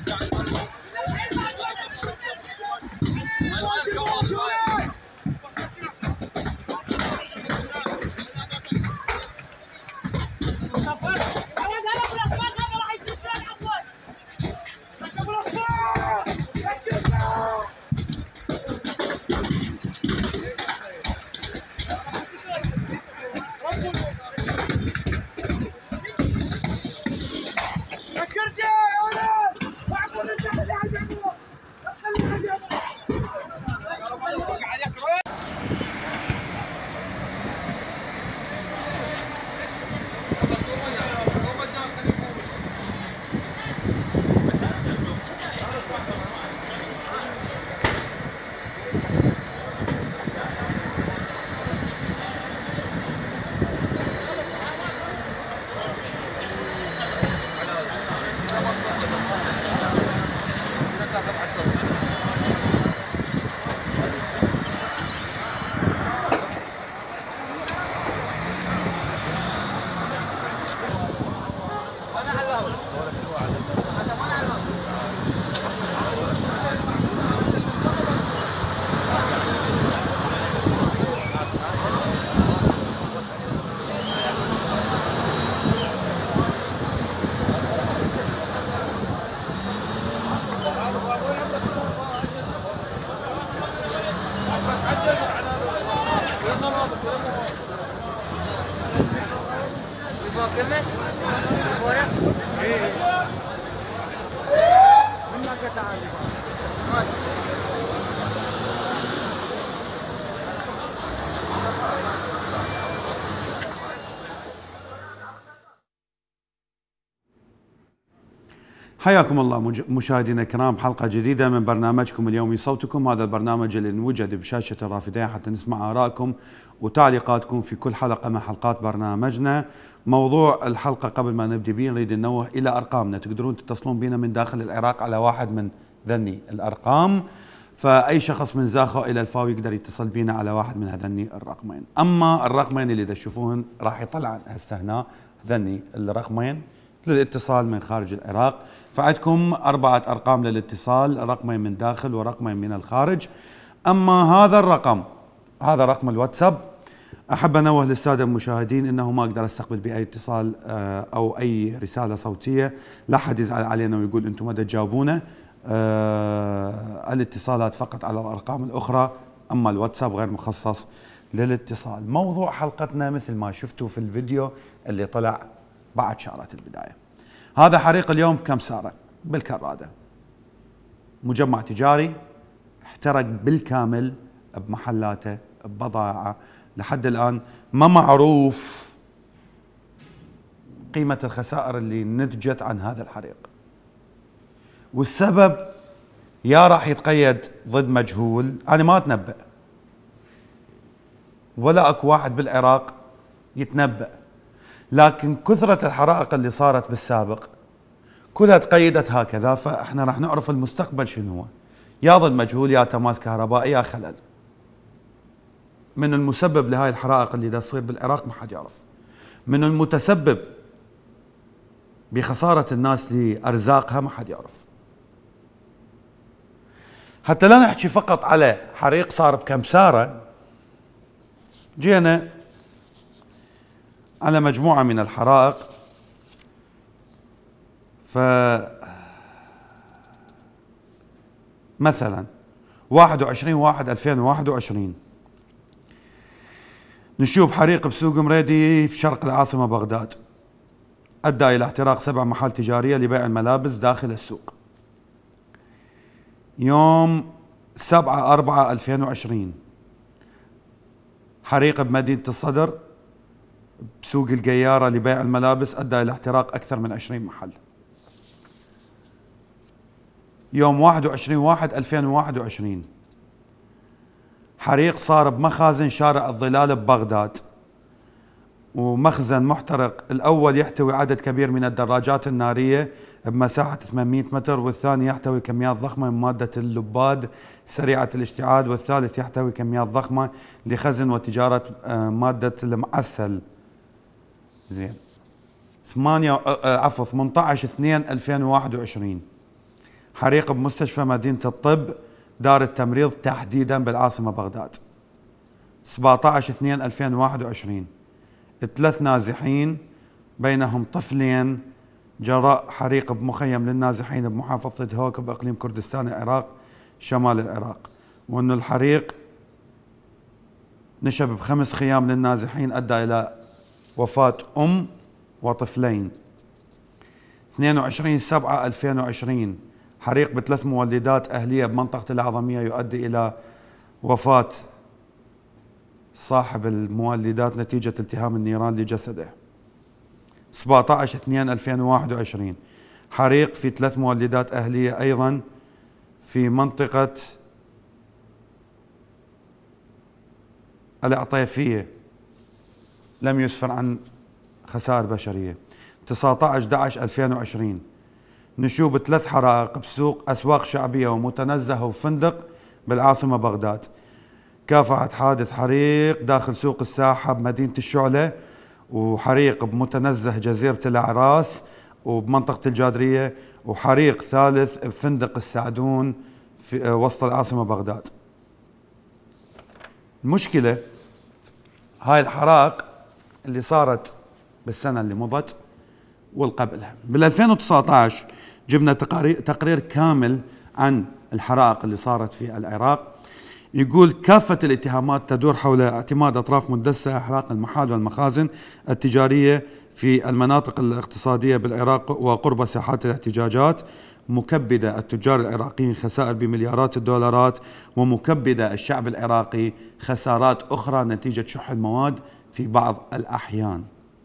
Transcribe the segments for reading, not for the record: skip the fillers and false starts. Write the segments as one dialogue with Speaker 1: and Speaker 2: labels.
Speaker 1: حياكم الله مشاهدينا الكرام، حلقة جديدة من برنامجكم اليومي صوتكم. هذا البرنامج اللي نوجد بشاشة الرافدين حتى نسمع آرائكم وتعليقاتكم في كل حلقة من حلقات برنامجنا. موضوع الحلقة قبل ما نبدي بيه نريد ننوه إلى أرقامنا، تقدرون تتصلون بنا من داخل العراق على واحد من ذني الأرقام، فأي شخص من زاخو إلى الفاو يقدر يتصل بنا على واحد من هذني الرقمين. أما الرقمين اللي تشوفوهن راح يطلع هسه هنا ذني الرقمين للاتصال من خارج العراق، فعندكم 4 أرقام للاتصال، رقمين من داخل ورقمين من الخارج. أما هذا الرقم هذا رقم الواتساب، أحب أنوه للسادة المشاهدين أنه ما أقدر أستقبل بأي اتصال أو أي رسالة صوتية، لا حد يزعل علينا ويقول أنتم ما تجاوبونا. الاتصالات فقط على الأرقام الأخرى، أما الواتساب غير مخصص للاتصال. موضوع حلقتنا مثل ما شفتوا في الفيديو اللي طلع بعد شارة البداية، هذا حريق اليوم بكمسارة بالكرادة، مجمع تجاري احترق بالكامل بمحلاته ببضاعة. لحد الآن ما معروف قيمة الخسائر اللي نتجت عن هذا الحريق، والسبب يا راح يتقيد ضد مجهول. أنا ما أتنبأ ولا أكو واحد بالعراق يتنبأ، لكن كثرة الحرائق اللي صارت بالسابق كلها تقيدت هكذا، فاحنا راح نعرف المستقبل شنو هو، يا ضد مجهول يا تماس كهربائي يا خلل. من المسبب لهاي الحرائق اللي دا تصير بالعراق ما حد يعرف، من المتسبب بخسارة الناس لأرزاقها ما حد يعرف. حتى لا نحكي فقط على حريق صار بكمسارة، جينا على مجموعة من الحرائق. مثلا 21/1/2021 نشوف حريق بسوق مريدي في شرق العاصمة بغداد، أدى إلى احتراق 7 محال تجارية لبيع الملابس داخل السوق. يوم 7/4/2020 حريق بمدينة الصدر بسوق القيارة لبيع الملابس، أدى إلى احتراق أكثر من 20 محل. يوم 21/1/2021 حريق صار بمخازن شارع الظلال ببغداد، ومخزن محترق الأول يحتوي عدد كبير من الدراجات النارية بمساحة 800 متر، والثاني يحتوي كميات ضخمة من مادة اللباد سريعة الاشتعال، والثالث يحتوي كميات ضخمة لخزن وتجارة مادة المعسل. زين 18/2/2021 حريق بمستشفى مدينة الطب دار التمريض تحديدا بالعاصمة بغداد. 17/2/2021 3 نازحين بينهم طفلين جراء حريق بمخيم للنازحين بمحافظة هوك بإقليم كردستان العراق شمال العراق، وأن الحريق نشب ب5 خيام للنازحين أدى إلى وفاة وطفلين. 22/7/2020 حريق ب3 مولدات أهلية بمنطقة الأعظمية يؤدي إلى وفاة صاحب المولدات نتيجة التهام النيران لجسده. 17/2/2021 حريق في 3 مولدات أهلية أيضا في منطقة العطيفية، لم يسفر عن خسائر بشرية. 19/11/2020 نشوب 3 حرائق بسوق أسواق شعبية ومتنزه وفندق بالعاصمة بغداد. كافحت حادث حريق داخل سوق الساحة بمدينة الشعلة، وحريق بمتنزه جزيرة الأعراس وبمنطقة الجادرية، وحريق ثالث بفندق السعدون في وسط العاصمة بغداد. المشكلة هاي الحرائق اللي صارت بالسنة اللي مضت والقبلها. بال2019 جبنا تقرير كامل عن الحرائق اللي صارت في العراق، يقول كافة الاتهامات تدور حول اعتماد أطراف مندسة إحراق المحال والمخازن التجارية في المناطق الاقتصادية بالعراق وقرب ساحات الاحتجاجات، مكبدة التجار العراقيين خسائر بمليارات الدولارات، ومكبدة الشعب العراقي خسارات أخرى نتيجة شح المواد في بعض الأحيان.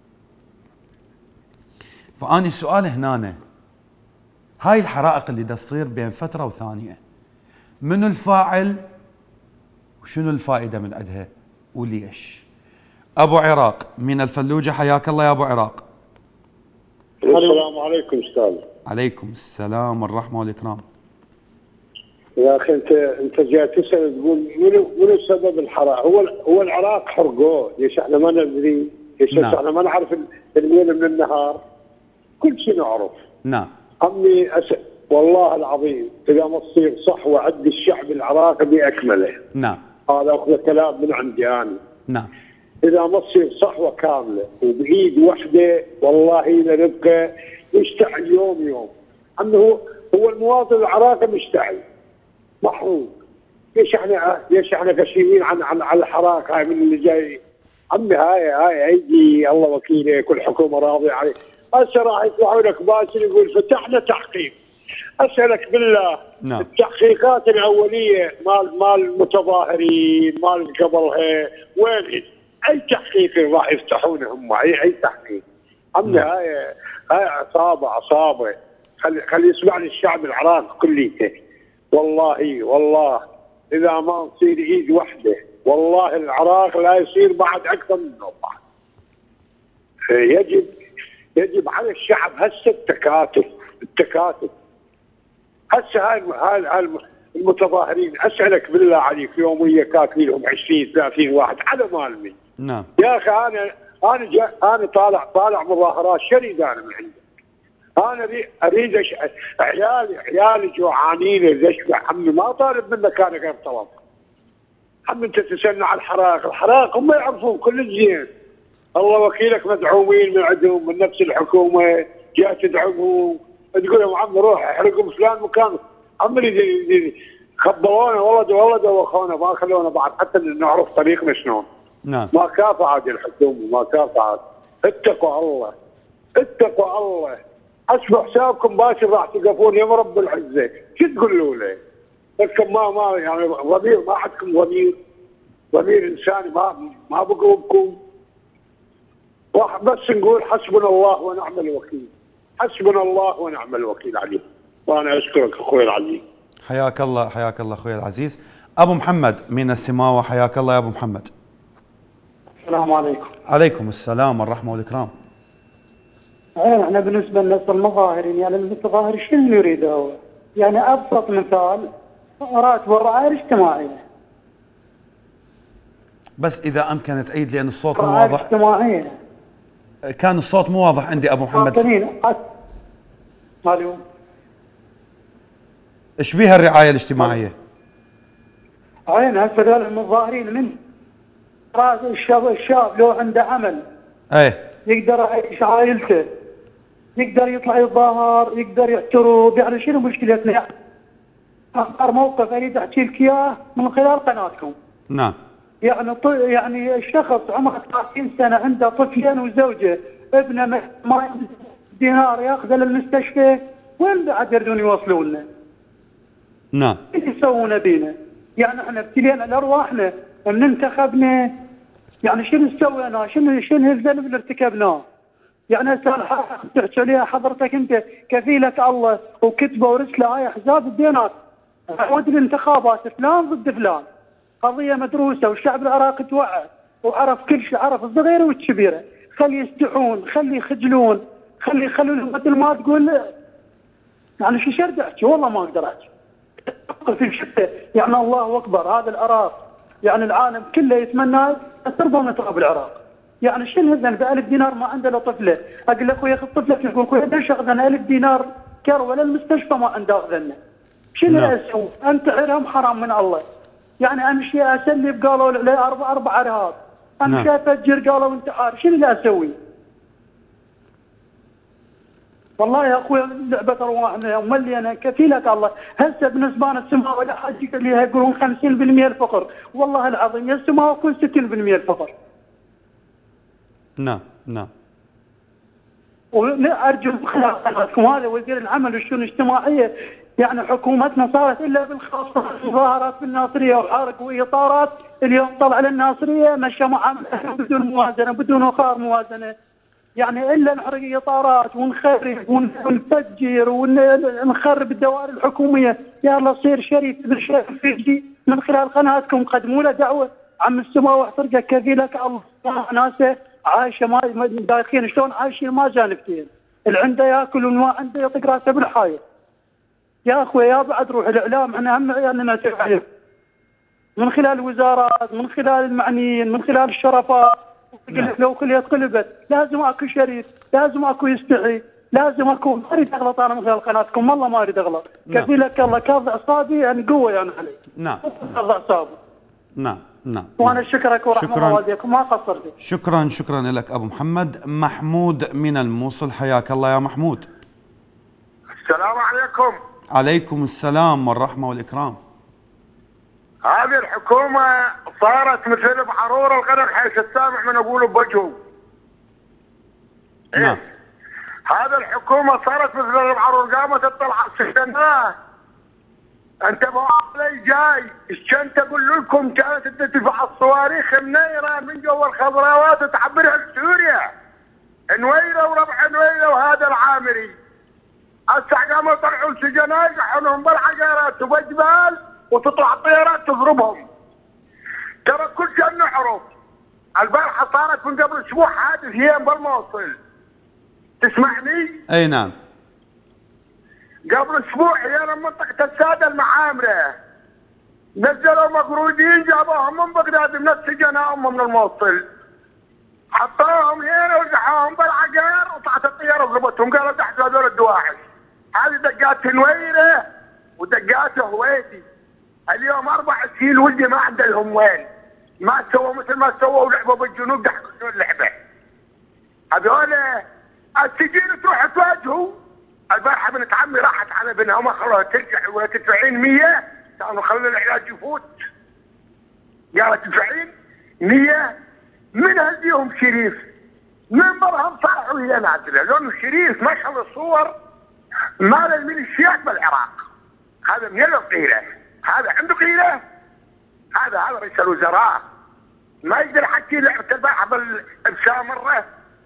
Speaker 1: فأني السؤال هنا، هاي الحرائق اللي دا تصير بين فترة وثانية منو الفاعل وشنو الفائدة من عندها وليش؟ أبو عراق من الفلوجة، حياك الله يا أبو عراق.
Speaker 2: السلام عليكم أستاذ.
Speaker 1: عليكم السلام والرحمة والإكرام.
Speaker 2: يا أخي أنت جاي تسأل تقول منو سبب الحرائق؟ هو العراق حرقوه، ليش احنا ما ندري؟ ليش
Speaker 1: نعم.
Speaker 2: احنا ما نعرف الليل من النهار؟ كل شيء نعرف.
Speaker 1: نعم.
Speaker 2: عمي والله العظيم إذا ما تصير صحوة عند الشعب العراقي بأكمله.
Speaker 1: نعم.
Speaker 2: هذا أخذ كلام من عندي أنا.
Speaker 1: نعم.
Speaker 2: إذا ما تصير صحوة كاملة وبإيد واحدة والله لنبقى نشتعل يوم. عمي هو المواطن العراقي مشتعل محروق. ليش احنا كشيمين عن الحراك هاي من اللي جاي؟ عمي هاي هيجي الله وكيلك والحكومه راضيه عليه. هسه راح يطلعوا لك باسل يقول فتحنا تحقيق. اسالك بالله.
Speaker 1: نعم.
Speaker 2: التحقيقات الاوليه مال المتظاهرين مال قبلها وين؟ اي تحقيق راح يفتحونه هم؟ اي تحقيق؟ عمي
Speaker 1: نعم.
Speaker 2: هاي عصابه خلي يسمعني الشعب العراقي كليته. والله اذا ما نصير ايد واحده والله العراق لا يصير بعد اكثر منه بعد. يجب على الشعب هسه التكاتف. هسه هاي المتظاهرين اسالك بالله عليك يوميا كاتبين لهم 20-30 واحد على مال مين؟
Speaker 1: نعم.
Speaker 2: يا اخي انا طالع مظاهرات شريد انا من عندي. انا اريد عيالي جوعانين اشبع. عمي ما طالب منك انا غير طلب. عمي انت تسالنا على الحرائق هم يعرفون كل زين. الله وكيلك مدعومين من عندهم من نفس الحكومه جاء تدعمهم تقول لهم عمي روح احرقوا فلان مكان. عمي خبرونا والله دوخونا ما خلونا بعد حتى نعرف طريقنا شلون.
Speaker 1: نعم.
Speaker 2: ما كافحت الحكومه ما كافحت. اتقوا الله حسبوا حسابكم باشر راح تقفون يوم رب العزه. شو تقولوا له؟ لكم ما يعني ضمير ما عندكم ضمير انساني ما بقلبكم. بس نقول حسبنا الله ونعم الوكيل. حسبنا الله ونعم الوكيل عليه. وانا اشكرك اخوي العزيز.
Speaker 1: حياك الله اخوي العزيز. ابو محمد من السماوه، حياك الله يا ابو محمد.
Speaker 3: السلام عليكم.
Speaker 1: عليكم السلام والرحمه والإكرام.
Speaker 3: احنا بالنسبه للناس المظاهرين يعني المتظاهر شنو يريد هو؟ يعني ابسط مثال راتب الرعايه الاجتماعيه.
Speaker 1: بس اذا امكن تعيد لان الصوت مو
Speaker 3: الرعايه
Speaker 1: واضح.
Speaker 3: الاجتماعيه.
Speaker 1: كان الصوت مو واضح عندي ابو محمد.
Speaker 3: الو.
Speaker 1: ايش بيها الرعايه الاجتماعيه؟
Speaker 3: عين هسه هذول المتظاهرين من راس الشاب لو عنده عمل
Speaker 1: ايه
Speaker 3: يقدر يعيش عائلته، يقدر يطلع يتظاهر، يقدر يعترض. يعني شنو مشكلتنا؟ يعني اختار موقف اريد احكي لك اياه من خلال قناتكم.
Speaker 1: نعم.
Speaker 3: يعني الشخص عمره 30 سنه عنده طفلين وزوجه، ابنه ما دينار ياخذه للمستشفى، وين بعد يردون يوصلوا لنا؟
Speaker 1: نعم.
Speaker 3: ايش يسوون بينا؟ يعني احنا ابتلينا لارواحنا من انتخبنا، يعني شنو سوينا؟ شنو الذنب اللي ارتكبناه؟ يعني هسه تحكي عليها حضرتك انت كفيلك الله وكتبه ورسله هاي احزاب الدينات عود الانتخابات فلان ضد فلان، قضيه مدروسه والشعب العراقي توعى وعرف كل شيء، عرف الصغيره والكبيره. خلي يستحون، خلي يخجلون، خلوا مثل ما تقول يعني شو شرد احكي؟ والله ما اقدر احكي. في شتى يعني الله اكبر، هذا العراق يعني العالم كله يتمنى ترضى من تراب العراق. يعني شنو الذنب ب1000 دينار ما عنده طفله؟ اقول لك ويا اخي طفلك يقول ليش اخذنا 1000 دينار كر ولا المستشفى ما عنده اخذنا؟ شنو اسوي؟ انت حرام حرام من الله. يعني امشي اسلف قالوا لي اربع ارهاب، امشي افجر قالوا انتحار، شنو اللي اسوي؟ والله يا اخوي لعبه ارواحنا وملينا كفيلك الله. هسه بالنسبه لنا السماء ولا حاجه اللي يقولون 50% الفقر، والله العظيم يا السماء يكون 60% الفقر.
Speaker 1: نعم نعم.
Speaker 3: وارجو خلافكم هذا وزير العمل والشؤون الاجتماعيه، يعني حكومتنا صارت الا بالخاصه مظاهرات بالناصريه وحرق واطارات. اليوم طلع للناصريه مشى معامله بدون موازنه، بدون وقار موازنه. يعني الا نحرق اطارات ونخرب ونفجر ونخرب الدوائر الحكوميه. يا الله صير شريف بالشريف يجي من خلال قناتكم قدموا له دعوه. عم السماء واحترقه كفيلك الله، ناسه عايشه ما دايخين شلون عايشين ما جانبتين، اللي عنده ياكل واللي عنده يطق راسه بالحايط. يا اخوي يا بعد روح الاعلام، احنا هم عيالنا نتعلم من خلال الوزارات، من خلال المعنيين، من خلال الشرفاء. لو كلية قلبت لازم اكو شريف، لازم اكو يستحي، لازم اكو. ما اريد اغلط انا من خلال قناتكم، والله ما اريد اغلط. كفيلك الله كاظ اعصابي يعني قوه يعني علي.
Speaker 1: نعم.
Speaker 3: كاظ اعصابي.
Speaker 1: نعم نعم.
Speaker 3: وانا اشكرك ورحمه الله والديكم ما قصرتي.
Speaker 1: شكرا لك ابو محمد. محمود من الموصل، حياك الله يا محمود.
Speaker 2: السلام عليكم.
Speaker 1: عليكم السلام والرحمه والاكرام.
Speaker 2: هذه الحكومه صارت مثل بعرور الغنم حيث السامع من اقول بوجهه.
Speaker 1: نعم.
Speaker 2: هذا الحكومه صارت مثل البعرور، قامت تطلع السجناه. انتبهوا علي جاي، ايش كنت اقول لكم؟ كانت تدفع الصواريخ منيره من جوا الخضراوات وتعبرها لسوريا. نويره وربع نويره وهذا العامري. هسه قاموا يطلعوا السجناء يقحونهم بالعقارات وبجبال وتطلع الطيارات تضربهم. ترى كل شيء نعرف. البارحه صارت من قبل اسبوع حادث هي بالموصل. تسمعني؟
Speaker 1: اي نعم.
Speaker 2: قبل اسبوع هي منطقه الساده المعامره. نزلوا مقرودين جابوهم من بغداد من السجن هم من الموصل. حطوهم هنا وزحوهم بالعقار وطلعت الطياره ضربتهم، قالوا تحت هذول الدواعش. هذه دقات نويره ودقات هويدي. اليوم 4 سنين ولدي ما عنده لهم وين. ما سووا مثل ما سووا ولعبوا بالجنوب ضحكوا اللعبه. هذول السجين تروح تواجهوا. البارحه بنت عمي راحت على بنها وما خلوها ترجع ولا تدفعين 100، كانوا خلوا العلاج يفوت. قالت تدفعين 100 من هديهم شريف. من برهم صاروا هي نادره، لانه شريف ما شاء الله الصور مال الميليشيات بالعراق. هذا من القيله، هذا عنده قيله. هذا رئيس الوزراء ما يقدر يحكي لعبه البارحه بالسامره.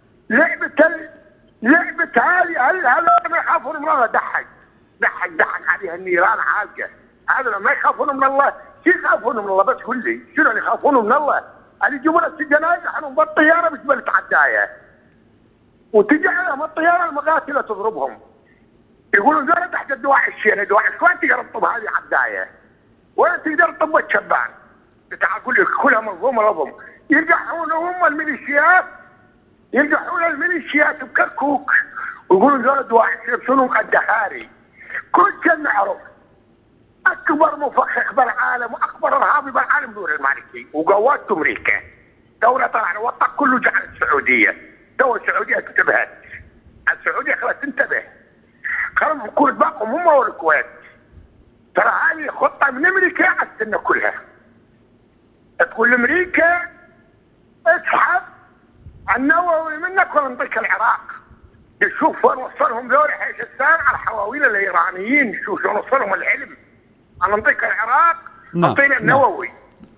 Speaker 2: لعبه هذه هذول ما يخافون من الله. ضحك عليها النيران عالقه. هذول ما يخافون من الله. شو يخافون من الله؟ بس قول لي شنو اللي يخافون من الله؟ اللي يجيبون السجناء يحنون بالطياره مش بالتعدايه. وتجي عليهم الطياره المقاتله تضربهم. يقولون ذولا تحت الدواعش. يعني دواعش وين تقدر تطب هذه عدايه؟ وين تقدر تطب الشبان؟ تعال اقول لك كلها منظومه لهم. يرجعون هم الميليشيات، يرجعون الميليشيات بكركوك ويقولون ذولا دواعش يلبسونهم قد دهاري. كل شيء نعرف. اكبر مفخخ بالعالم واكبر ارهابي بالعالم نور المالكي وقوات امريكا. دوله طلع الوطن كله جعل السعوديه. دول السعوديه انتبهت. السعوديه خلاص تنتبه. خلاص يكون باقهم هم والكويت. ترى هذه خطه من امريكا على السنه كلها. تقول لامريكا اسحب النووي منك وننطيك العراق. نشوف وين وصلهم ذول حيشستان على حواويل الايرانيين، نشوف شلون وصلهم العلم. ننطيك العراق نعطينا النووي.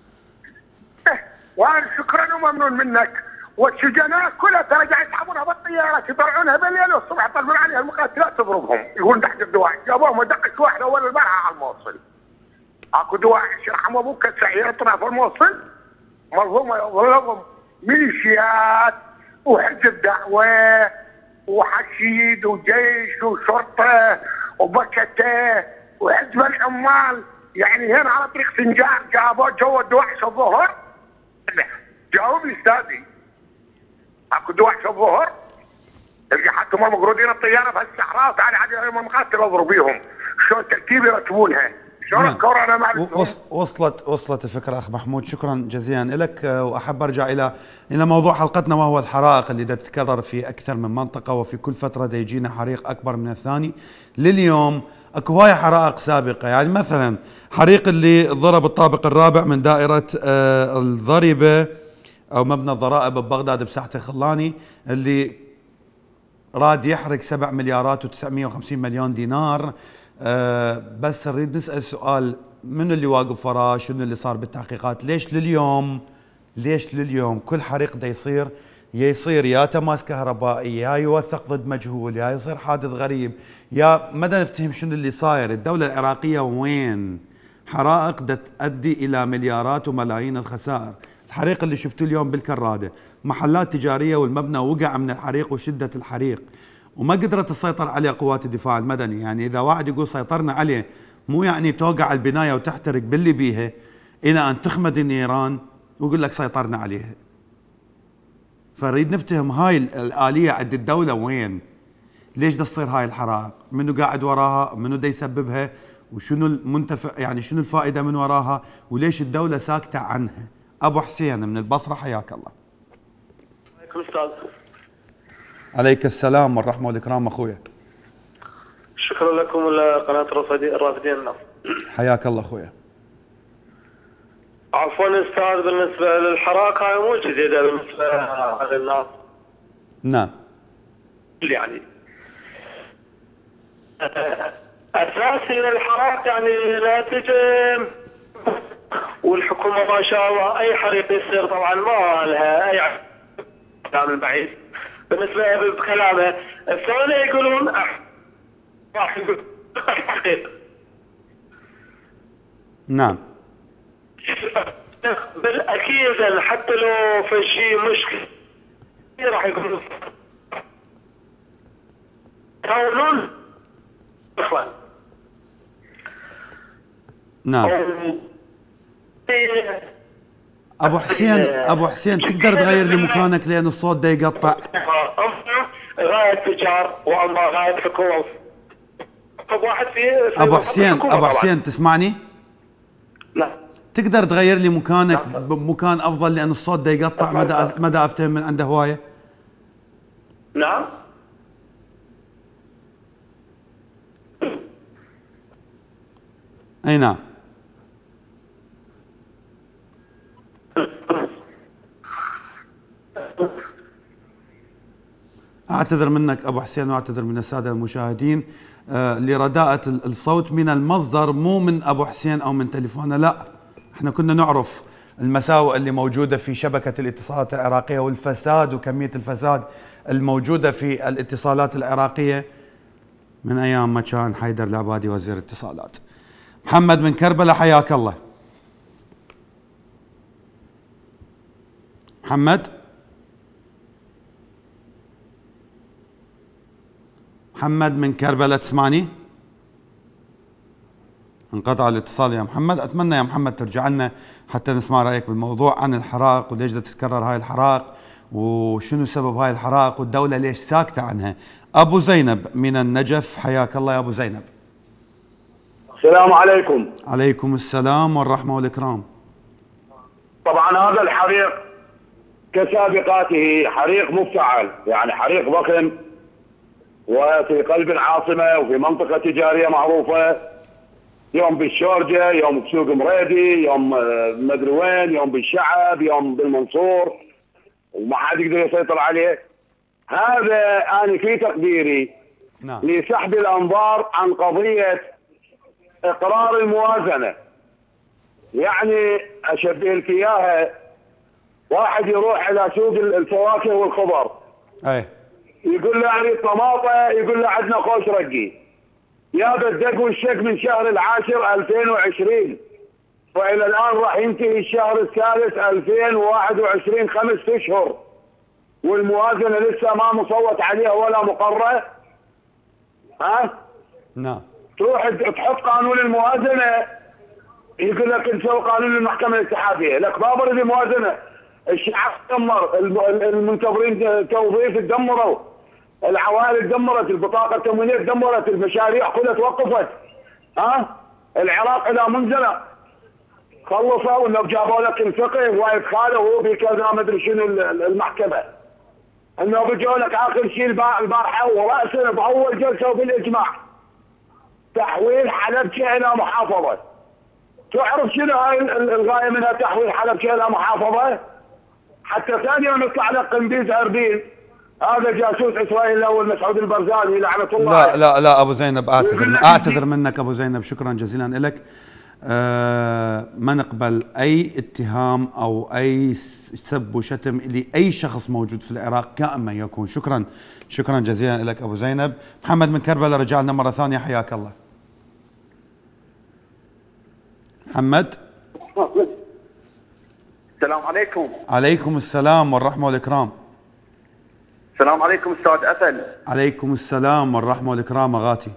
Speaker 2: وانا شكرا وممنون منك. والسجناء كلها ترى قاعد يسحبونها بالطيارات يطلعونها بالليل والصبح يطلعون عليها المقاتلات تضربهم، يقولون تحت الدواعش. جابوهم ودقت واحد اول البارحه على الموصل. اكو دواعش يرحم ابوك السيارة في الموصل مظلومه يظلمهم ميليشيات وحزب دعوه وحشيد وجيش وشرطه وبكته وحزب العمال. يعني هنا على طريق سنجار جابوا جو الدواعش الظهر. جاوبني استاذي. اكو دواعش الظهر تلقى حتى هم مقرودين الطياره في الصحراء تعال عاد يوم المقاتل اضرب بيهم. شلون ترتيب يرتبونها؟ شلون الكورونا
Speaker 1: وصلت الفكره اخ محمود، شكرا جزيلا لك. واحب ارجع الى موضوع حلقتنا وهو الحرائق اللي تتكرر في اكثر من منطقه، وفي كل فتره يجينا حريق اكبر من الثاني. لليوم اكو هوايه حرائق سابقه، يعني مثلا حريق اللي ضرب الطابق الرابع من دائره الضريبه او مبنى الضرائب ببغداد بساحه الخلاني، اللي راد يحرق 7 مليارات و950 مليون دينار. بس نريد نسأل سؤال، من اللي واقف وراه؟ شنو اللي صار بالتحقيقات؟ ليش لليوم كل حريق دا يصير يا تماس كهربائي، يا يوثق ضد مجهول، يا يصير حادث غريب، يا ما نفتهم شنو اللي صاير؟ الدولة العراقية وين؟ حرائق دا تؤدي إلى مليارات وملايين الخسائر. الحريق اللي شفتوه اليوم بالكرادة، محلات تجارية والمبنى وقع من الحريق وشدة الحريق، وما قدرت تسيطر عليه قوات الدفاع المدني. يعني إذا واحد يقول سيطرنا عليه، مو يعني توقع البناية وتحترق باللي بيها إلى أن تخمد النيران ويقول لك سيطرنا عليها. فنريد نفتهم هاي الآلية عند الدولة وين؟ ليش دا تصير هاي الحرائق؟ منو قاعد وراها؟ منو دا يسببها؟ وشنو المنتفع، يعني شنو الفائدة من وراها؟ وليش الدولة ساكتة عنها؟ أبو حسين من البصرة، حياك الله.
Speaker 4: عليكم أستاذ.
Speaker 1: عليك السلام والرحمة والإكرام أخويا.
Speaker 4: شكرا لكم لقناة الرافدين الناس.
Speaker 1: حياك الله أخويا.
Speaker 4: عفوا أستاذ، بالنسبة للحرائق هاي مو جديدة بالنسبة للناس.
Speaker 1: نعم.
Speaker 4: يعني أساسي للحرائق يعني ناتج، والحكومة ما شاء الله أي حريق يصير طبعا ما لها أي كلام بعيد. بالنسبة بكلامه الثاني يقولون راح يقول تحقيق.
Speaker 1: نعم.
Speaker 4: بالأكيد حتى لو في شيء مشكلة راح يقولون يحاولون إخوان.
Speaker 1: نعم. ابو حسين تقدر تغير لي مكانك لان الصوت ده يقطع.
Speaker 4: غاية تجار واما غاية حكومة. واحد في
Speaker 1: ابو حسين تسمعني؟
Speaker 4: لا.
Speaker 1: تقدر تغير لي مكانك بمكان افضل لان الصوت ده يقطع، مدى افتهم من عنده هواية.
Speaker 4: نعم.
Speaker 1: اي نعم. اعتذر منك ابو حسين واعتذر من الساده المشاهدين لرداءة الصوت من المصدر، مو من ابو حسين او من تليفونه، لا احنا كنا نعرف المساوئ اللي موجوده في شبكه الاتصالات العراقيه والفساد وكميه الفساد الموجوده في الاتصالات العراقيه من ايام ما كان حيدر العبادي وزير الاتصالات. محمد من كربلاء، حياك الله. محمد من كربلاء، تسمعني؟ انقطع الاتصال يا محمد. اتمنى يا محمد ترجع لنا حتى نسمع رايك بالموضوع عن الحرائق وليش تتكرر هاي الحرائق وشنو سبب هاي الحرائق والدوله ليش ساكته عنها. ابو زينب من النجف، حياك الله يا ابو زينب.
Speaker 5: السلام عليكم.
Speaker 1: عليكم السلام والرحمة والإكرام.
Speaker 5: طبعا هذا الحريق كسابقاته حريق مفتعل، يعني حريق ضخم وفي قلب العاصمة وفي منطقة تجارية معروفة، يوم بالشورجة، يوم بسوق مريدي، يوم مدري وين، يوم بالشعب، يوم بالمنصور، وما حد يقدر يسيطر عليه. هذا أنا في تقديري
Speaker 1: نعم.
Speaker 5: لسحب الأنظار عن قضية إقرار الموازنة. يعني أشبه لك إياها، واحد يروح إلى سوق الفواكه والخضر، يقول له أريد طماطة، يقول له عندنا خوش رقي، يا بالدق والشك من شهر العاشر 2020 وإلى الآن راح ينتهي الشهر الثالث 2021، 5 أشهر والموازنة لسه ما مصوت عليها ولا مقرة. ها؟
Speaker 1: نعم.
Speaker 5: تروح تحط قانون الموازنة، يقول لك نسوي قانون المحكمة الاتحادية، لك ما برد الموازنة، الشعب تدمر، المنتظرين توظيف تدمروا، العوائل تدمرت، البطاقة التموينية تدمرت، المشاريع كلها توقفت. ها؟ العراق إلى منزلق، خلصوا انه جابوا لك الفقه وايد خاله وهو بكذا ما ادري شنو المحكمة، انه بيجوا لك اخر شيء البارحة ورأسا باول جلسة وبالاجماع تحويل حلبجة الى محافظة. تعرف شنو هاي الغاية منها تحويل حلبجة الى محافظة؟ حتى ثاني يوم يطلع لك قنديز اربيل، هذا جاسوس اسرائيل الاول مسعود البرزاني لعنة الله.
Speaker 1: لا ابو زينب، اعتذر منك ابو زينب، شكرا جزيلا لك. ما نقبل اي اتهام او اي سب وشتم لاي شخص موجود في العراق كائن من يكون. شكرا جزيلا لك ابو زينب. محمد من كربلاء رجع لنا مره ثانيه، حياك الله. محمد.
Speaker 6: السلام عليكم.
Speaker 1: عليكم السلام والرحمه والاكرام.
Speaker 6: السلام عليكم استاذ أثل.
Speaker 1: عليكم السلام والرحمه والاكرام اغاتي.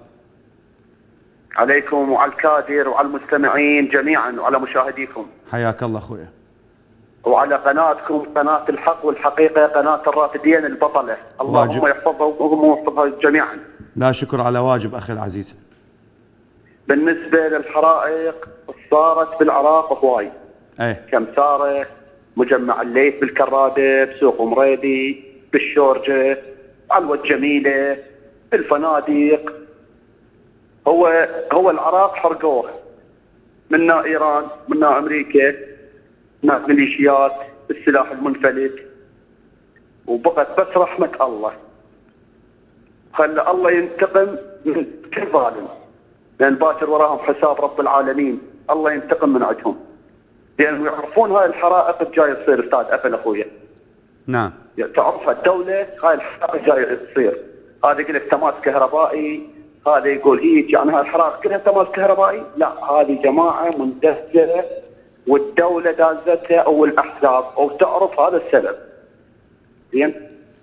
Speaker 6: عليكم وعلى الكادر وعلى المستمعين جميعا وعلى مشاهديكم.
Speaker 1: حياك الله اخويا.
Speaker 6: وعلى قناتكم قناة الحق والحقيقة، قناة الرافدين البطلة، اللهم يحفظها ويحفظها جميعا.
Speaker 1: لا شكر على واجب اخي العزيز.
Speaker 6: بالنسبة للحرائق صارت بالعراق هواي. كمسارة، مجمع الليث بالكرادة، بسوق مريدي، بالشورجة، علوة جميلة، بالفنادق. هو العراق حرقوه، منا ايران، منا امريكا، منا ميليشيات، السلاح المنفلت، وبقت بس رحمة الله. خلى الله ينتقم من كل ظالم، لان باكر وراهم حساب رب العالمين، الله ينتقم من عندهم. لان يعرفون هاي الحرائق الجايه تصير استاذ أفل اخويا.
Speaker 1: نعم.
Speaker 6: تعرفها الدوله هاي الحرائق الجايه تصير، هذا يقول لك تماس كهربائي، هذا يقول هيك، يعني هاي الحرائق كلها تماس كهربائي، لا هذه جماعه مندسه والدوله دازتها او الاحزاب او تعرف هذا السبب. زين؟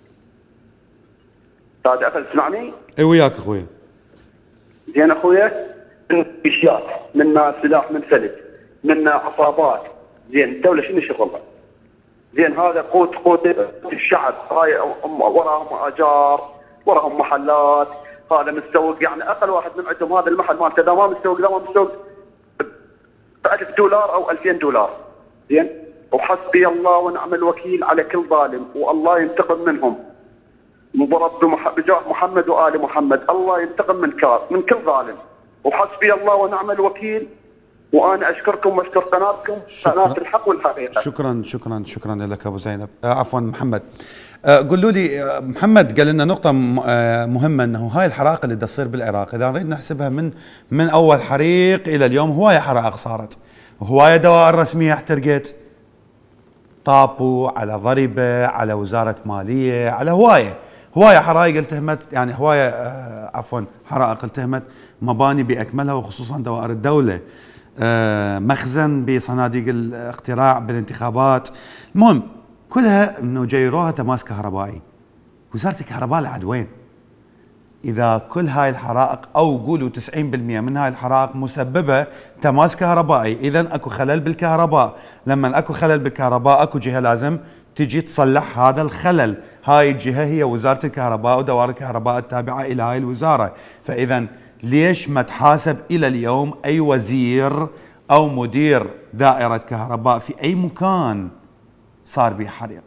Speaker 6: استاذ أفل تسمعني؟
Speaker 1: اي وياك اخويا.
Speaker 6: زين اخويا، من ميليشيات، منا سلاح منفلت، منا عصابات. زين الدوله شنو شغلها؟ زين هذا قوت الشعب، هاي وراهم اجار، وراهم محلات، هذا مستوق، يعني اقل واحد من عندهم هذا المحل مالته اذا ما مستوق لا ما مستوق $1000 او $2000. زين؟ وحسبي الله ونعم الوكيل على كل ظالم، والله ينتقم منهم. بجاه محمد وآل محمد، الله ينتقم من كل ظالم، وحسبي الله ونعم الوكيل. وانا اشكركم واشكر قناتكم، قناه الحق والحقيقه.
Speaker 1: شكرا لك ابو زينب. عفوا محمد. قولوا لي محمد قال لنا نقطة مهمة، انه هاي الحرائق اللي تصير بالعراق اذا نريد نحسبها من اول حريق الى اليوم، هواية حرائق صارت، وهواية دوائر رسمية احترقت، طابو، على ضريبة، على وزارة مالية، على هواية حرائق التهمت، يعني هواية حرائق التهمت مباني باكملها وخصوصا دوائر الدولة، مخزن بصناديق الاقتراع بالانتخابات. المهم كلها انه جيروها تماس كهربائي. وزارة الكهرباء لعد وين؟ اذا كل هاي الحرائق او قولوا 90% من هاي الحرائق مسببة تماس كهربائي، اذا اكو خلل بالكهرباء. لما اكو خلل بالكهرباء اكو جهة لازم تجي تصلح هذا الخلل. هاي الجهة هي وزارة الكهرباء ودوائر الكهرباء التابعة الى هاي الوزارة. فاذا ليش ما تحاسب إلى اليوم أي وزير أو مدير دائرة كهرباء في أي مكان صار به حريق؟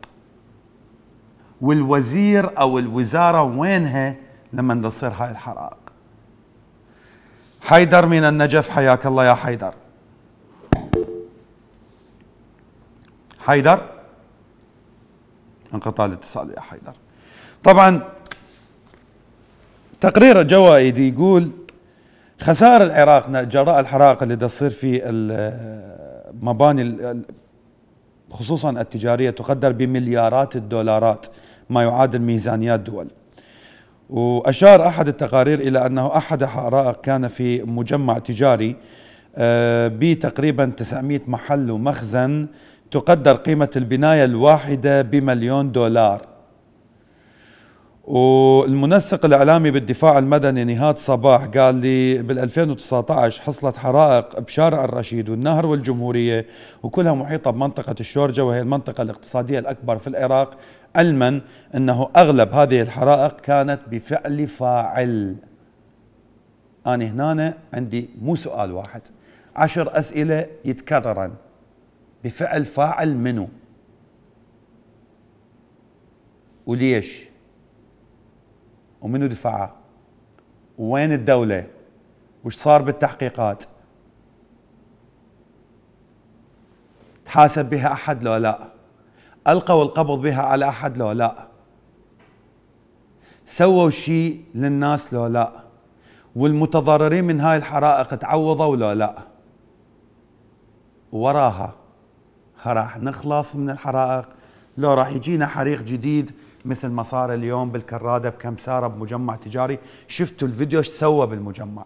Speaker 1: والوزير أو الوزارة وينها لما تصير هاي الحرائق؟ حيدر من النجف، حياك الله يا حيدر. حيدر انقطاع الاتصال يا حيدر. طبعا تقرير جوائدي يقول خسائر العراق جراء الحرائق اللي تصير في المباني خصوصا التجارية تقدر بمليارات الدولارات، ما يعادل ميزانيات دول. وأشار أحد التقارير إلى أنه أحد حرائق كان في مجمع تجاري بتقريبا 900 محل ومخزن، تقدر قيمة البناية الواحدة ب1,000,000 $. والمنسق الإعلامي بالدفاع المدني نهاد صباح قال لي بال2019 حصلت حرائق بشارع الرشيد والنهر والجمهورية، وكلها محيطة بمنطقة الشورجة، وهي المنطقة الاقتصادية الأكبر في العراق، علما أنه أغلب هذه الحرائق كانت بفعل فاعل. أنا هنا عندي مو سؤال واحد، 10 أسئلة يتكررن. بفعل فاعل منو؟ وليش؟ ومنو دفعه؟ وين الدولة؟ وش صار بالتحقيقات؟ تحاسب بها أحد لو لا؟ ألقوا القبض بها على أحد لو لا؟ سووا شيء للناس لو لا؟ والمتضررين من هاي الحرائق تعوضوا لو لا؟ وراها راح نخلص من الحرائق لو راح يجينا حريق جديد مثل ما صار اليوم بالكرادة بكمسارة بمجمع تجاري؟ شفتوا الفيديو ايش سوى بالمجمع؟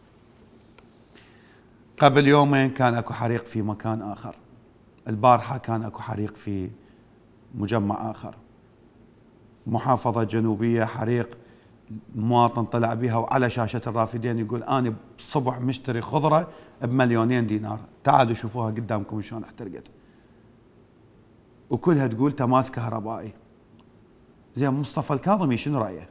Speaker 1: قبل يومين كان اكو حريق في مكان اخر، البارحة كان اكو حريق في مجمع اخر، محافظة جنوبية حريق مواطن طلع بها وعلى شاشة الرافدين يقول أنا الصبح مشتري خضرة ب2,000,000 $، تعالوا شوفوها قدامكم شلون احترقت، وكلها تقول تماس كهربائي. زين مصطفى الكاظمي شنو رأيه؟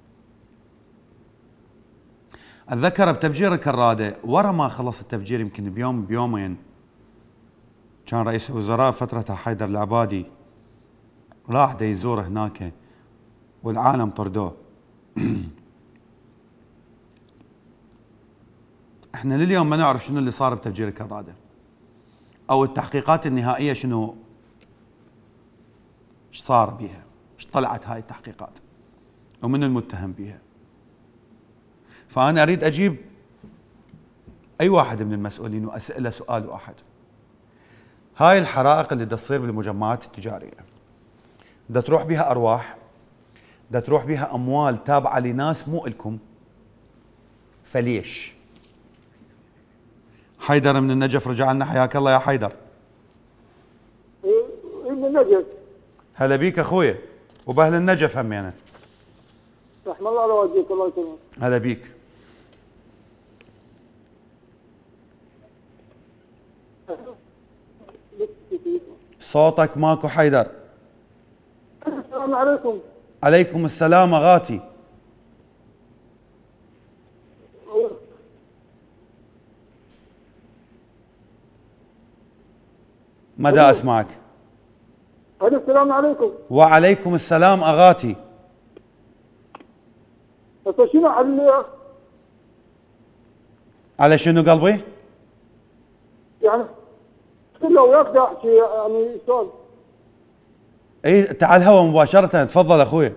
Speaker 1: أتذكر بتفجير الكرادة ورا ما خلص التفجير يمكن بيومين كان رئيس الوزراء فترتها حيدر العبادي راح دا يزور هناك والعالم طردوه. احنا لليوم ما نعرف شنو اللي صار بتفجير الكرادة او التحقيقات النهائية شنو ايش صار بيها، ايش طلعت هاي التحقيقات ومن المتهم بيها. فأنا أريد أجيب أي واحد من المسؤولين وأسأله سؤال واحد. هاي الحرائق اللي تصير بالمجمعات التجارية دا تروح بها أرواح، دا تروح بها أموال تابعة لناس مو إلكم، فليش؟ حيدر من النجف رجع لنا، حياك الله يا حيدر.
Speaker 7: من النجف.
Speaker 1: هلا بيك أخويا، وبأهل النجف همينة.
Speaker 7: رحم الله على والديك، الله يسلمك.
Speaker 1: هلا بيك. صوتك ماكو حيدر.
Speaker 7: السلام عليكم.
Speaker 1: عليكم السلام أغاتي. مدى أسمعك.
Speaker 7: السلام عليكم.
Speaker 1: وعليكم السلام أغاتي.
Speaker 7: شنو
Speaker 1: على شنو قلبي؟
Speaker 7: يعني لو يقدر احكي يعني سؤال.
Speaker 1: اي تعال هوا مباشرة، تفضل اخوي.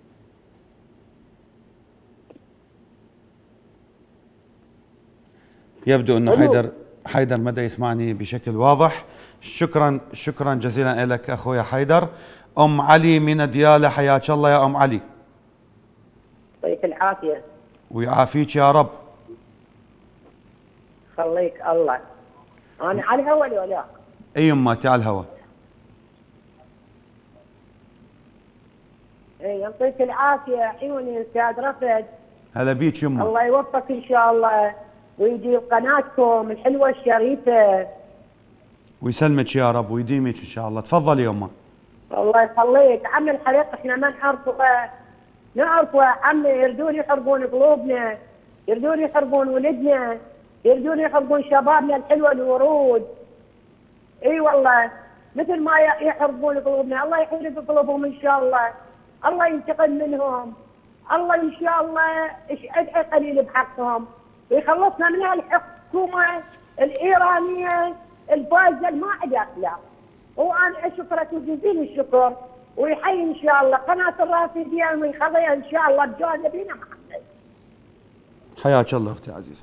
Speaker 1: يبدو انه حيدر مدى يسمعني بشكل واضح. شكرا جزيلا لك اخويا حيدر. ام علي من ديالى، حياك الله يا ام علي.
Speaker 8: يعطيك العافية.
Speaker 1: ويعافيك يا رب.
Speaker 8: خليك الله. انا على الهوا ولا؟
Speaker 1: اي يمه تعال هوا.
Speaker 8: اي يعطيك العافية عيوني استاذ رفد.
Speaker 1: هلا بيك يمه.
Speaker 8: الله يوفقك ان شاء الله ويجي قناتكم الحلوة الشريفة.
Speaker 1: ويسلمك يا رب ويديمك ان شاء الله. تفضل يمه.
Speaker 8: الله يخليك. عم الحريق احنا ما نعرفه عم يردون يحرقون قلوبنا، يريدون يحرقون ولدنا، يريدون يحرقون شبابنا الحلوه الورود. اي والله مثل ما يحرقون قلوبنا، الله يحرق قلوبهم ان شاء الله، الله ينتقم منهم، الله ان شاء الله ادعي قليل بحقهم ويخلصنا من هالحكومه الايرانيه البايظه اللي ما عندها اخلاق. وانا اشكرك جزيل الشكر، ويحيي ان شاء الله قناه الرافدين ويخليها ان شاء الله بجانب بينا محمد.
Speaker 1: حياك الله اختي عزيزه.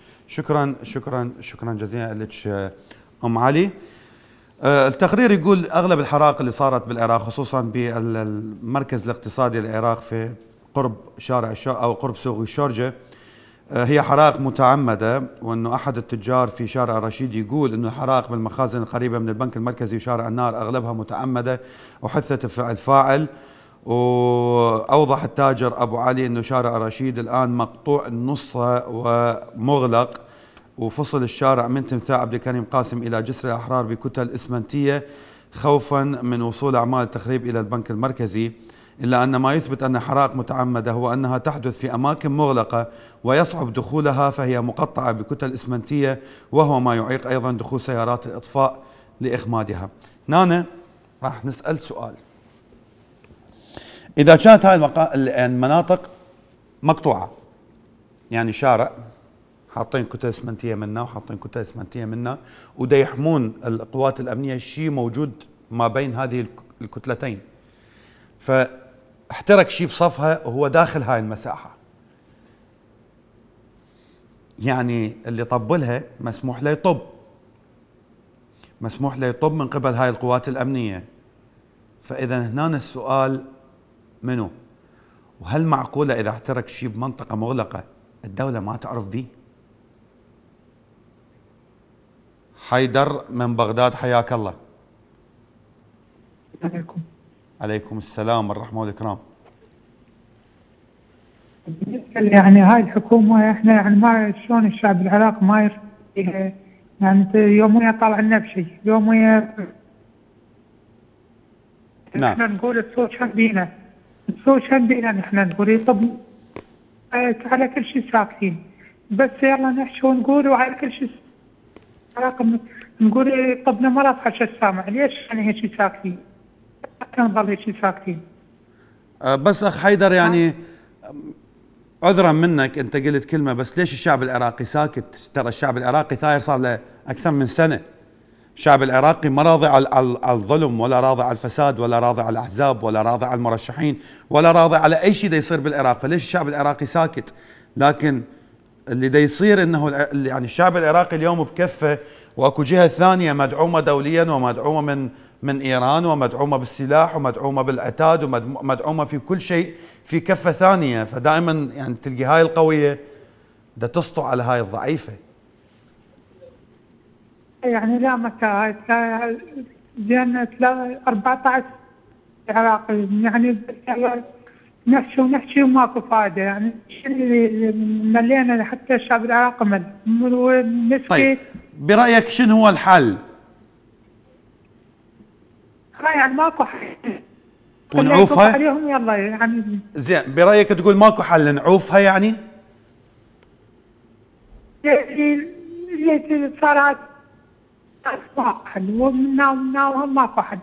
Speaker 1: شكرا جزيلا لك ام علي. التقرير يقول اغلب الحرائق اللي صارت بالعراق خصوصا بالمركز الاقتصادي للعراق في قرب شارع او قرب سوق الشورجه هي حرائق متعمده، وانه احد التجار في شارع الرشيد يقول انه الحرائق بالمخازن القريبه من البنك المركزي وشارع النار اغلبها متعمده وحثت الفاعل. واوضح التاجر ابو علي انه شارع الرشيد الان مقطوع النص ومغلق، وفصل الشارع من تمثال عبد الكريم قاسم الى جسر الاحرار بكتل اسمنتيه خوفا من وصول اعمال التخريب الى البنك المركزي، الا ان ما يثبت ان حرائق متعمده هو انها تحدث في اماكن مغلقه ويصعب دخولها، فهي مقطعه بكتل اسمنتيه، وهو ما يعيق ايضا دخول سيارات الاطفاء لاخمادها. هنا راح نسال سؤال: اذا كانت هاي المناطق مقطوعه، يعني شارع حاطين كتل اسمنتيه منا وحاطين كتل اسمنتيه منا ودا يحمون القوات الامنيه شيء موجود ما بين هذه الكتلتين، فاحترق شيء بصفها وهو داخل هاي المساحه، يعني اللي طبلها مسموح له يطب، مسموح له يطب من قبل هاي القوات الامنيه. فاذا هنا السؤال منو؟ وهل معقوله اذا احترق شيء بمنطقه مغلقه الدوله ما تعرف به؟ حيدر من بغداد، حياك الله. عليكم السلام والرحمه والإكرام.
Speaker 9: يعني هاي الحكومه احنا يعني ما شلون الشعب العراقي ما يرضيها، يعني يوميا طالع لنا بشيء، يوميا
Speaker 1: نعم.
Speaker 9: احنا نقول الصوت كم بينا، الصوت كم بينا، نحن نقول طب على كل شيء ساكتين، بس يلا نحكي ونقول وعلى كل شيء نقول طبنا ما راح السامع، ليش يعني هيك ساكتين؟ نضل هيك ساكتين.
Speaker 1: بس اخ حيدر يعني عذرا منك انت قلت كلمه، بس ليش الشعب العراقي ساكت؟ ترى الشعب العراقي ثاير صار له اكثر من سنه. الشعب العراقي ما راضي على الظلم، ولا راضي على الفساد، ولا راضي على الاحزاب، ولا راضي على المرشحين، ولا راضي على اي شيء دا يصير بالعراق، فليش الشعب العراقي ساكت؟ لكن اللي دا يصير انه يعني الشعب العراقي اليوم بكفه، واكو جهه ثانيه مدعومه دوليا ومدعومه من ايران ومدعومه بالسلاح ومدعومه بالعتاد ومدعومه في كل شيء في كفه ثانيه، فدائما يعني تلقي هاي القويه دا تسطو على هاي الضعيفه.
Speaker 9: يعني لا متى زين 14 عراقي يعني نحكي وماكو فائده، يعني ملينا حتى الشعب العراقي مل.
Speaker 1: طيب برايك شنو هو الحل؟
Speaker 9: يعني ماكو حل
Speaker 1: ونعوفها
Speaker 9: عليهم يلا يعني.
Speaker 1: زين برايك تقول ماكو حل نعوفها يعني؟
Speaker 9: اللي صارت ماكو حل، ومناوها ماكو حل.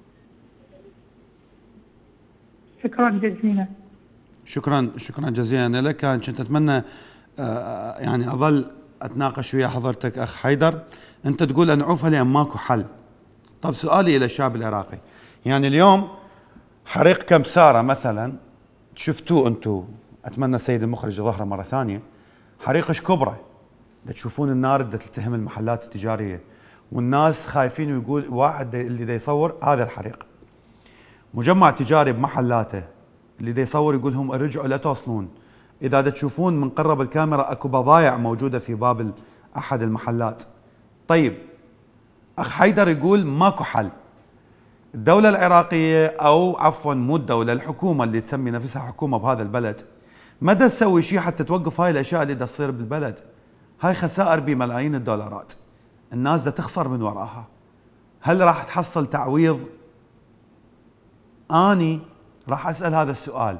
Speaker 9: شكرا جزيلا.
Speaker 1: شكرا جزيلا لك. كنت اتمنى يعني اظل اتناقش ويا حضرتك اخ حيدر. انت تقول نعوفها لان ماكو حل. طب سؤالي الى الشعب العراقي، يعني اليوم حريق كمساره مثلا شفتوه انتم، اتمنى السيد المخرج يظهره مره ثانيه، حريق شكبره تشوفون النار تلتهم المحلات التجاريه والناس خايفين، ويقول واحد اللي دا يصور هذا الحريق مجمع تجاري بمحلاته، اللي دا يصور يقول هم ارجعوا لا توصلون. اذا دا تشوفون من قرب الكاميرا اكو بضايع موجوده في باب احد المحلات. طيب اخ حيدر يقول ماكو حل. الدولة العراقية او عفوا مو الدولة، الحكومة اللي تسمي نفسها حكومة بهذا البلد ما دا تسوي شيء حتى توقف هاي الاشياء اللي دا تصير بالبلد. هاي خسائر بملايين الدولارات، الناس دا تخسر من وراها. هل راح تحصل تعويض؟ اني راح اسال هذا السؤال،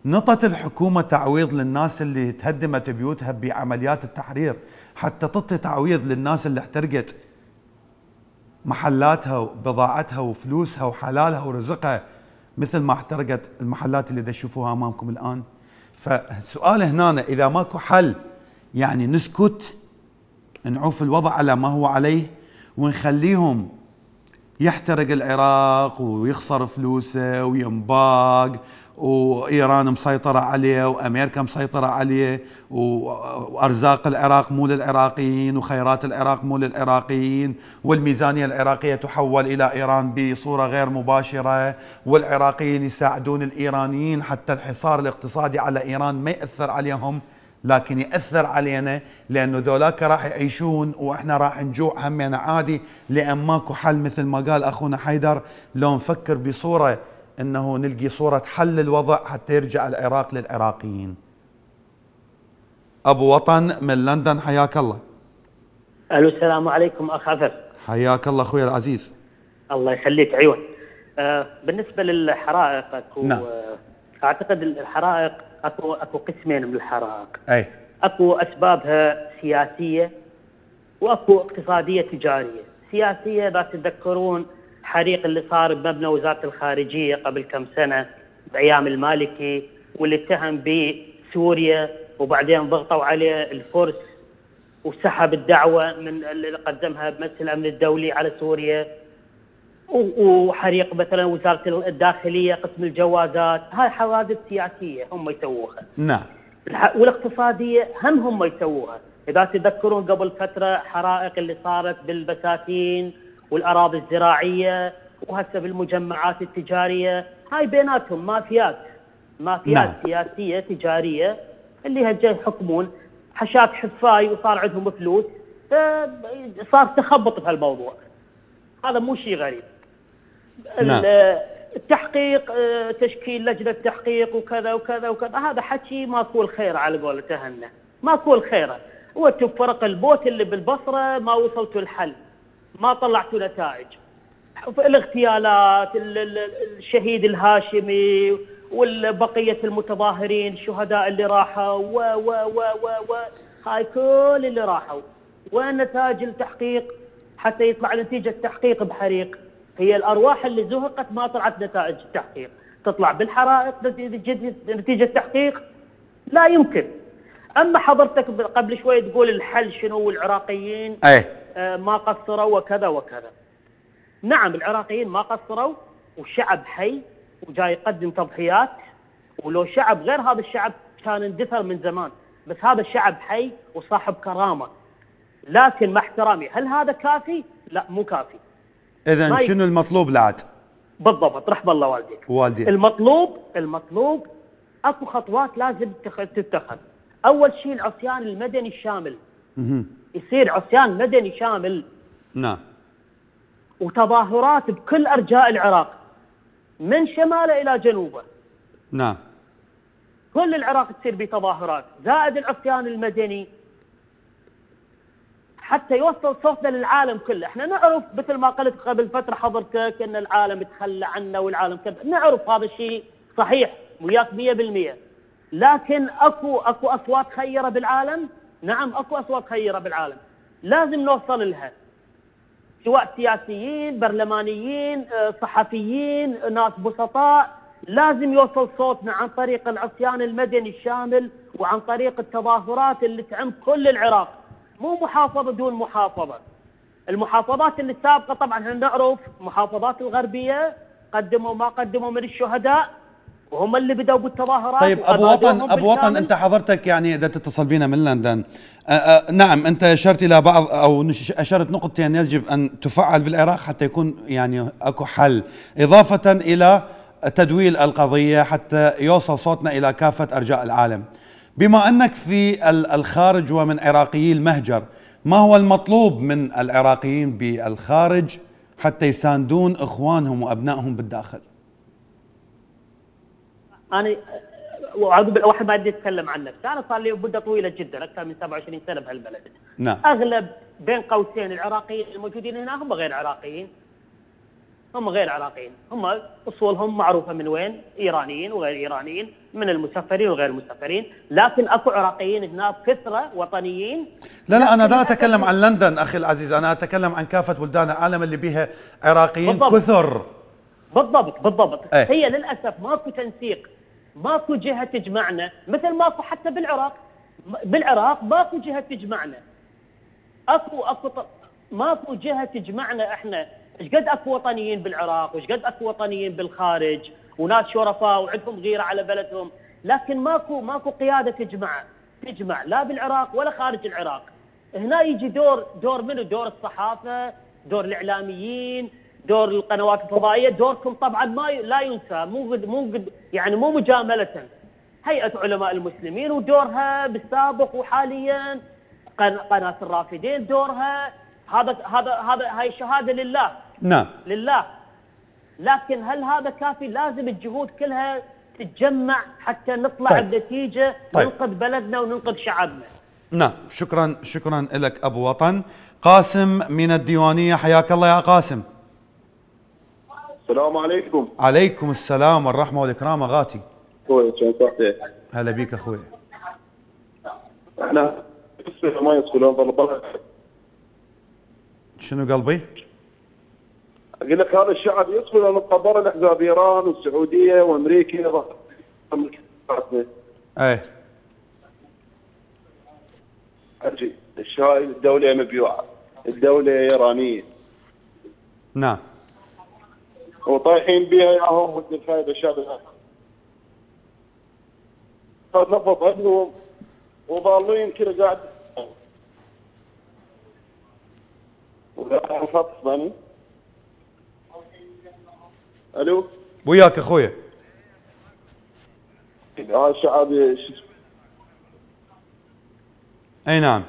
Speaker 1: نطت الحكومة تعويض للناس اللي تهدمت بيوتها بعمليات التحرير، حتى تعطي تعويض للناس اللي احترقت محلاتها وبضاعتها وفلوسها وحلالها ورزقها مثل ما احترقت المحلات اللي تشوفوها امامكم الان. فسؤال هنا، اذا ماكو حل يعني نسكت نعوف الوضع على ما هو عليه ونخليهم يحترق العراق ويخسر فلوسه وينباق وإيران مسيطرة عليه وأمريكا مسيطرة عليه وأرزاق العراق مو للعراقيين وخيرات العراق مو للعراقيين والميزانية العراقية تحول إلى إيران بصورة غير مباشرة والعراقيين يساعدون الإيرانيين حتى الحصار الاقتصادي على إيران ما يأثر عليهم لكن يأثر علينا لأنه ذولاك راح يعيشون وإحنا راح نجوع همنا عادي لأن ماكو حل مثل ما قال أخونا حيدر. لو نفكر بصورة أنه نلقي صورة حل الوضع حتى يرجع العراق للعراقيين. أبو وطن من لندن حياك الله.
Speaker 10: ألو السلام عليكم أخ عفر.
Speaker 1: حياك الله أخوي العزيز.
Speaker 10: الله يخليك عيون. بالنسبة للحرائق أكو
Speaker 1: نعم.
Speaker 10: أعتقد الحرائق أكو قسمين من الحرائق.
Speaker 1: أي.
Speaker 10: أكو أسبابها سياسية وأكو اقتصادية تجارية. سياسية إذا تتذكرون حريق اللي صار بمبنى وزارة الخارجية قبل كم سنة بأيام المالكي واللي اتهم بسوريا وبعدين ضغطوا عليه الفرس وسحب الدعوة من اللي قدمها بمجلس الأمن الدولي على سوريا. وحريق مثلا وزارة الداخلية قسم الجوازات. هاي حوادث سياسية هم يسووها.
Speaker 1: نعم.
Speaker 10: والاقتصادية هم يسووها. إذا تذكرون قبل فترة حرائق اللي صارت بالبساتين والأراضي الزراعية وهسه بالمجمعات التجارية. هاي بيناتهم مافيات
Speaker 1: نعم.
Speaker 10: سياسية تجارية اللي هجا يحكمون حشاك حفاي وصار عندهم فلوس صار تخبط في هالموضوع. هذا مو شيء غريب.
Speaker 1: نعم.
Speaker 10: التحقيق تشكيل لجنة تحقيق وكذا وكذا وكذا هذا حكي ماكو الخير على قولة هنا ماكو الخير. وانتم فرق البوت اللي بالبصرة ما وصلتوا الحل ما طلعتوا نتائج. الاغتيالات الشهيد الهاشمي والبقية المتظاهرين الشهداء اللي راحوا و هاي كل اللي راحوا وين نتائج التحقيق حتى يطلع نتيجة تحقيق بحريق؟ هي الأرواح اللي زهقت ما طلعت نتائج التحقيق تطلع بالحرائق نتيجة تحقيق؟ لا يمكن. أما حضرتك قبل شوي تقول الحل شنو والعراقيين ما قصروا وكذا وكذا. نعم العراقيين ما قصروا والشعب حي وجاي يقدم تضحيات ولو شعب غير هذا الشعب كان اندثر من زمان بس هذا الشعب حي وصاحب كرامة. لكن مع احترامي هل هذا كافي؟ لا مو كافي.
Speaker 1: إذن شنو المطلوب لعد؟
Speaker 10: بالضبط رحم الله والديك. المطلوب اكو خطوات لازم تتخذ. اول شيء العصيان المدني الشامل. يصير عصيان مدني شامل.
Speaker 1: نعم.
Speaker 10: وتظاهرات بكل ارجاء العراق من شماله الى جنوبه.
Speaker 1: نعم.
Speaker 10: كل العراق تصير بتظاهرات زائد العصيان المدني حتى يوصل صوتنا للعالم كله. احنا نعرف مثل ما قلت قبل فتره حضرتك ان العالم يتخلى عنا والعالم كذا. نعرف هذا الشيء صحيح وياك 100%. لكن اكو اصوات خيره بالعالم. نعم اكو اصوات خيره بالعالم لازم نوصل لها سواء سياسيين برلمانيين صحفيين ناس بسطاء. لازم يوصل صوتنا عن طريق العصيان المدني الشامل وعن طريق التظاهرات اللي تعم كل العراق مو محافظة دون محافظة. المحافظات اللي السابقة طبعا احنا نعرف محافظات الغربية قدموا ما قدموا من الشهداء وهم اللي بدأوا بالتظاهرات.
Speaker 1: طيب أبو وطن أنت حضرتك يعني إذا تتصل بينا من لندن نعم أنت أشرت إلى بعض أو أشرت نقطتين يجب أن تفعل بالعراق حتى يكون يعني أكو حل إضافة إلى تدويل القضية حتى يوصل صوتنا إلى كافة أرجاء العالم. بما أنك في الخارج ومن عراقيي المهجر ما هو المطلوب من العراقيين بالخارج حتى يساندون إخوانهم وأبنائهم بالداخل؟
Speaker 10: أنا واحد ما بدي أتكلم عن نفسي. أنا صار لي مدة طويلة جدا أكثر من 27 سنة بهالبلد.
Speaker 1: نعم.
Speaker 10: أغلب بين قوسين العراقيين الموجودين هنا هم غير عراقيين. هم غير عراقيين، هم اصولهم معروفه من وين؟ ايرانيين وغير ايرانيين، من المسفرين وغير المسفرين، لكن اكو عراقيين هنا بكثره وطنيين.
Speaker 1: لا انا لا اتكلم عن لندن اخي العزيز، انا اتكلم عن كافه بلدان العالم اللي بها عراقيين
Speaker 10: بالضبط.
Speaker 1: كثر.
Speaker 10: بالضبط.
Speaker 1: ايه؟
Speaker 10: هي للاسف ماكو تنسيق، ماكو جهه تجمعنا، مثل ماكو حتى بالعراق ماكو جهه تجمعنا. ماكو جهه تجمعنا احنا. ايش قد اكو وطنيين بالعراق، وايش قد اكو وطنيين بالخارج، وناس شرفاء وعندهم غيره على بلدهم، لكن ماكو قياده تجمع لا بالعراق ولا خارج العراق. هنا يجي دور منو؟ دور الصحافه، دور الاعلاميين، دور القنوات الفضائيه. دوركم طبعا لا ينسى، مو مجامله. هيئه علماء المسلمين ودورها بالسابق وحاليا، قناه الرافدين دورها، هاي شهاده لله.
Speaker 1: نعم
Speaker 10: لله. لكن هل هذا كافي؟ لازم الجهود كلها تتجمع حتى نطلع بنتيجه ننقذ بلدنا وننقذ شعبنا.
Speaker 1: نعم، شكرا لك ابو وطن. قاسم من الديوانيه، حياك الله يا قاسم.
Speaker 11: السلام عليكم.
Speaker 1: عليكم السلام والرحمه والاكرام اغاتي.
Speaker 11: اخوي شلون صحتك؟
Speaker 1: هلا بيك اخوي.
Speaker 11: احنا ما يدخلون بالبلد.
Speaker 1: شنو قلبي؟
Speaker 11: اقول لك هذا الشعب يدخل من قبر الاحزاب، ايران والسعوديه وامريكا.
Speaker 1: ايه
Speaker 11: الشاي الدوله مبيوعه، الدوله ايرانيه.
Speaker 1: نعم.
Speaker 11: وطايحين بها ياهم ود الفائده الشعب. نفض عندهم وضالين كذا قاعد. ولا خط ثاني. الو
Speaker 1: وياك اخويا.
Speaker 11: هذا الشعب
Speaker 1: اي نعم.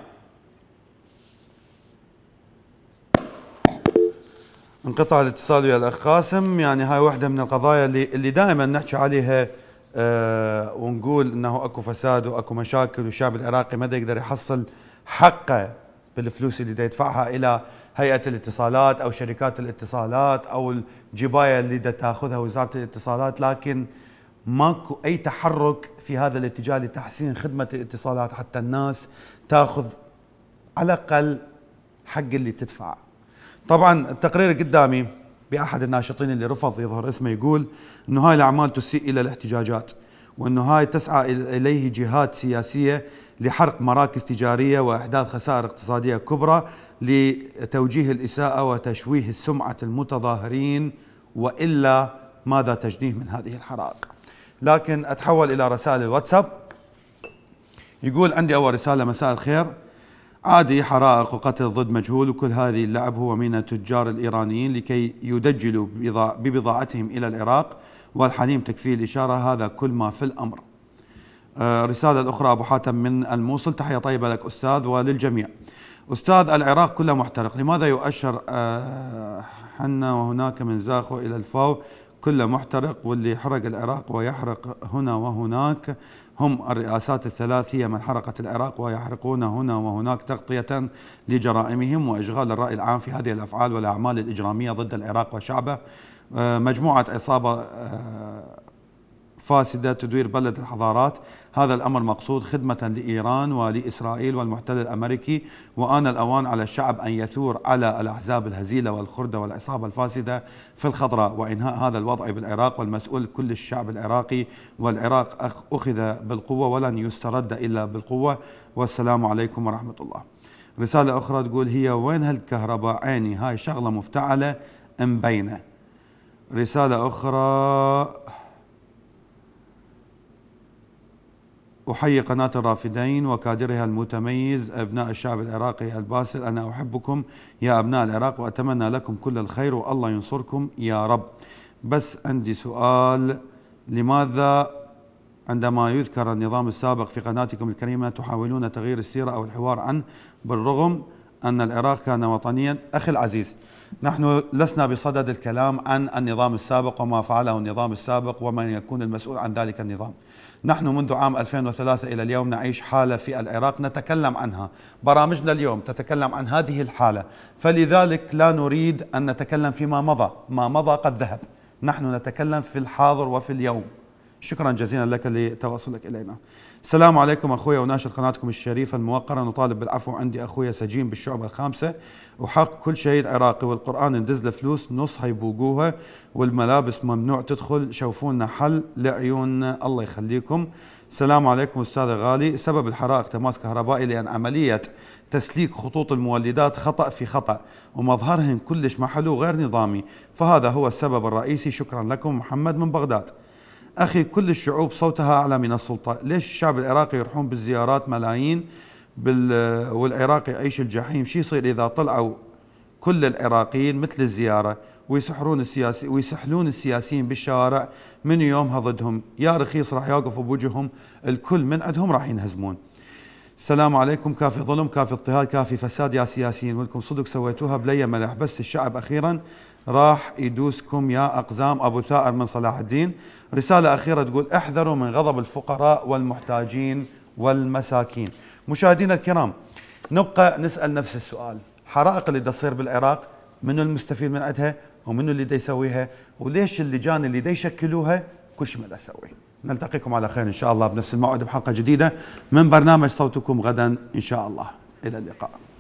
Speaker 1: انقطع الاتصال ويا الاخ قاسم. يعني هاي واحده من القضايا اللي دائما نحكي عليها، ونقول انه اكو فساد واكو مشاكل، والشعب العراقي ما يقدر يحصل حقه بالفلوس اللي دا يدفعها الى هيئه الاتصالات او شركات الاتصالات او الجبايه اللي دا تاخذها وزاره الاتصالات، لكن ماكو اي تحرك في هذا الاتجاه لتحسين خدمه الاتصالات حتى الناس تاخذ على الاقل حق اللي تدفع. طبعا التقرير قدامي باحد الناشطين اللي رفض يظهر اسمه، يقول انه هاي الاعمال تسيء الى الاحتجاجات، وانه هاي تسعى اليه جهات سياسيه لحرق مراكز تجاريه واحداث خسائر اقتصاديه كبرى لتوجيه الاساءه وتشويه سمعه المتظاهرين، والا ماذا تجنيه من هذه الحرائق. لكن اتحول الى رسائل الواتساب. يقول عندي اول رساله: مساء الخير، عادي حرائق وقتل ضد مجهول، وكل هذه اللعب هو من التجار الإيرانيين لكي يدجلوا ببضاعتهم إلى العراق، والحليم تكفيه الإشارة، هذا كل ما في الأمر. رسالة الأخرى أبو حاتم من الموصل: تحية طيبة لك أستاذ وللجميع. أستاذ، العراق كله محترق، لماذا يؤشر حنا وهناك من زاخو إلى الفاو كله محترق، واللي حرق العراق ويحرق هنا وهناك هم الرئاسات الثلاث، هي من حرقت العراق ويحرقون هنا وهناك تغطية لجرائمهم وإشغال الرأي العام في هذه الأفعال والأعمال الإجرامية ضد العراق وشعبه. مجموعة عصابة فاسدة تدير بلد الحضارات، هذا الأمر مقصود خدمة لإيران ولإسرائيل والمحتل الأمريكي، وآن الأوان على الشعب أن يثور على الأحزاب الهزيلة والخردة والعصابة الفاسدة في الخضراء وإنهاء هذا الوضع بالعراق، والمسؤول كل الشعب العراقي، والعراق أخذ بالقوة ولن يسترد إلا بالقوة، والسلام عليكم ورحمة الله. رسالة أخرى تقول: هي وين هالكهرباء عيني، هاي شغلة مفتعلة مبينة. رسالة أخرى: أحيي قناة الرافدين وكادرها المتميز، أبناء الشعب العراقي الباسل، أنا أحبكم يا أبناء العراق وأتمنى لكم كل الخير والله ينصركم يا رب. بس عندي سؤال: لماذا عندما يذكر النظام السابق في قناتكم الكريمة تحاولون تغيير السيرة أو الحوار عنه بالرغم أن العراق كان وطنيا. أخي العزيز، نحن لسنا بصدد الكلام عن النظام السابق وما فعله النظام السابق ومن يكون المسؤول عن ذلك النظام. نحن منذ عام 2003 إلى اليوم نعيش حالة في العراق نتكلم عنها، برامجنا اليوم تتكلم عن هذه الحالة، فلذلك لا نريد أن نتكلم فيما مضى، ما مضى قد ذهب، نحن نتكلم في الحاضر وفي اليوم. شكرا جزيلا لك لتواصلك إلينا. السلام عليكم أخويا وناشر قناتكم الشريفة الموقرة، نطالب بالعفو، عندي أخويا سجين بالشعبة الخامسة وحق كل شهيد عراقي، والقرآن ندز له فلوس نص هيبوقوها، والملابس ممنوع تدخل، شوفونا حل لعيوننا الله يخليكم. السلام عليكم أستاذ غالي. سبب الحرائق تماس كهربائي لأن عملية تسليك خطوط المولدات خطأ في خطأ ومظهرهن كلش محلو غير نظامي، فهذا هو السبب الرئيسي. شكرا لكم. محمد من بغداد. أخي كل الشعوب صوتها أعلى من السلطة، ليش الشعب العراقي يروحون بالزيارات ملايين والعراق يعيش الجحيم؟ شو يصير إذا طلعوا كل العراقيين مثل الزيارة ويسحلون السياسيين بالشوارع؟ من يومها ضدهم، يا رخيص راح يوقفوا بوجههم الكل من عندهم راح ينهزمون. السلام عليكم. كافي ظلم، كافي اضطهاد، كافي فساد يا سياسيين، ولكم صدق سويتوها بلي ملح، بس الشعب أخيرا راح يدوسكم يا أقزام. أبو ثائر من صلاح الدين. رسالة أخيرة تقول احذروا من غضب الفقراء والمحتاجين والمساكين. مشاهدينا الكرام، نبقى نسأل نفس السؤال، حرائق اللي تصير بالعراق منو المستفيد من عندها ومنو اللي دا يسويها، وليش اللجان اللي دا يشكلوها كل شيء ما دا تسوي؟ نلتقيكم على خير إن شاء الله بنفس الموعد بحلقة جديدة من برنامج صوتكم غدا إن شاء الله. إلى اللقاء.